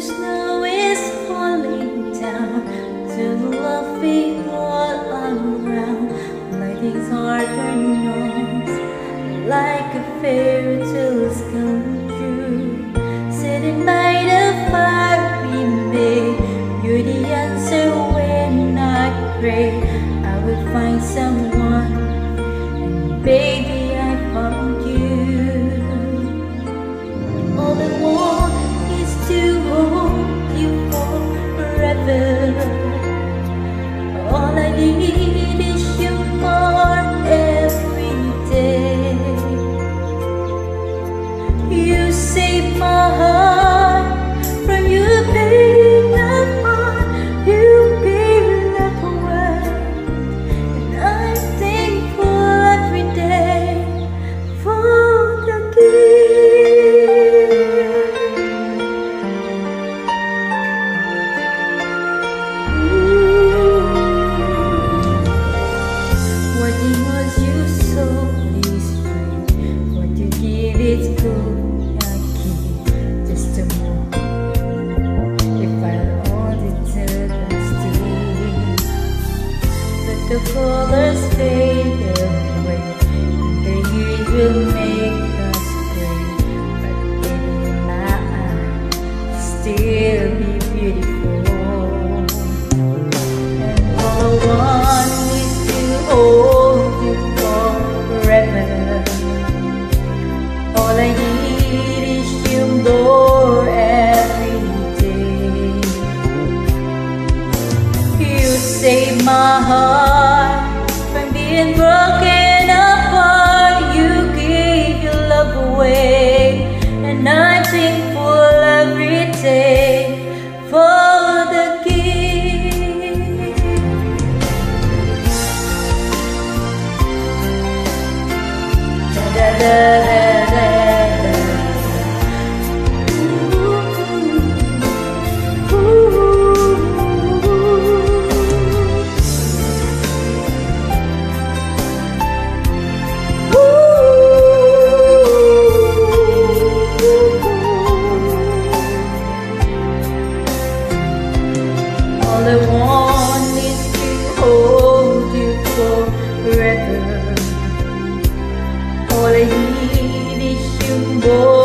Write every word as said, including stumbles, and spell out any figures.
snow is falling down, till laughing all around. Lightings are turning on, like a fairy tale's come true. Sitting by the fire we made, you're the answer when I pray. I will find someone, and baby I found you. All I want is to hold you forever. All I need is you more every day. You save my heart from you being apart. You gave love away, and I'm thankful every day for the gift. What it was you so straight, what you give it's good. I keep just a moment. If I'll hold it till I stay, but the colors fade away, the years will make us gray. But in my eyes, still be beautiful. And all I want is to hold you forever. All I need is you more every day. You save my heart from being broken apart. You gave your love away, and I'm thankful every day for the gift. Da, da, da, da, da. Ooh, ooh, ooh. All I want is to hold you forever. All I need is you more.